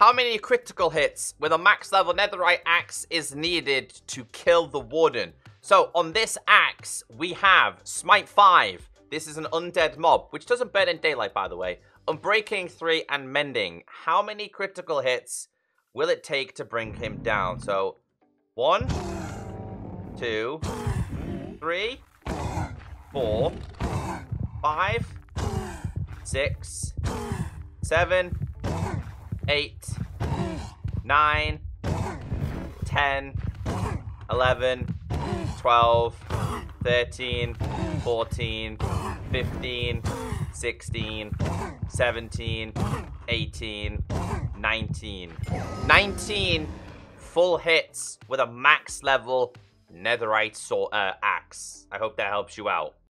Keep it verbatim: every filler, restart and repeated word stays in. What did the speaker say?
How many critical hits with a max level netherite axe is needed to kill the warden? So on this axe, we have Smite five. This is an undead mob, which doesn't burn in daylight, by the way. Unbreaking three and Mending. How many critical hits will it take to bring him down? So, one, two, three, four, five, six, seven, eight, nine, ten, eleven, twelve, thirteen, fourteen, fifteen, sixteen, seventeen, eighteen, nineteen. nineteen full hits with a max level netherite sword, uh, axe. I hope that helps you out.